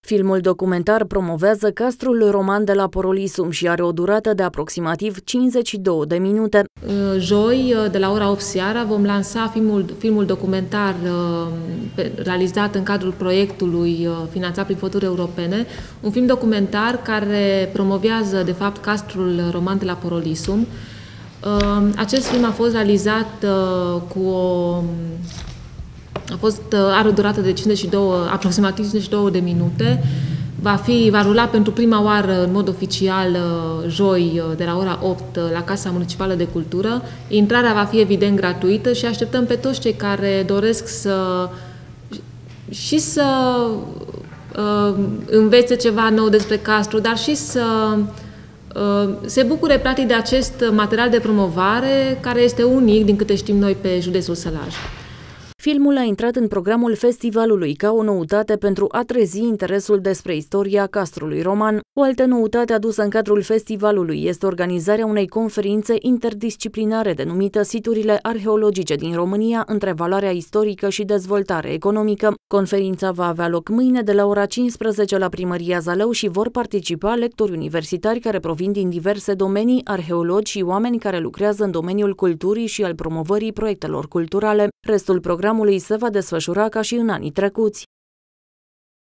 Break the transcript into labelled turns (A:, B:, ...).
A: Filmul documentar promovează castrul roman de la Porolisum și are o durată de aproximativ 52 de minute.
B: Joi, de la ora 8 seara, vom lansa filmul documentar realizat în cadrul proiectului finanțat prin fonduri europene, un film documentar care promovează, de fapt, castrul roman de la Porolisum. Acest film a fost realizat are o durată de aproximativ 52 de minute. Va rula pentru prima oară în mod oficial joi de la ora 8 la Casa Municipală de Cultură. Intrarea va fi evident gratuită și așteptăm pe toți cei care doresc să învețe ceva nou despre castru, dar și să se bucure practic de acest material de promovare care este unic, din câte știm noi, pe județul Sălaj.
A: Filmul a intrat în programul festivalului ca o noutate pentru a trezi interesul despre istoria castrului roman. O altă noutate adusă în cadrul festivalului este organizarea unei conferințe interdisciplinare denumită Siturile arheologice din România între valoarea istorică și dezvoltare economică. Conferința va avea loc mâine de la ora 15 la Primăria Zalău și vor participa lectori universitari care provin din diverse domenii, arheologi și oameni care lucrează în domeniul culturii și al promovării proiectelor culturale. Restul programului se va desfășura ca și în anii trecuți.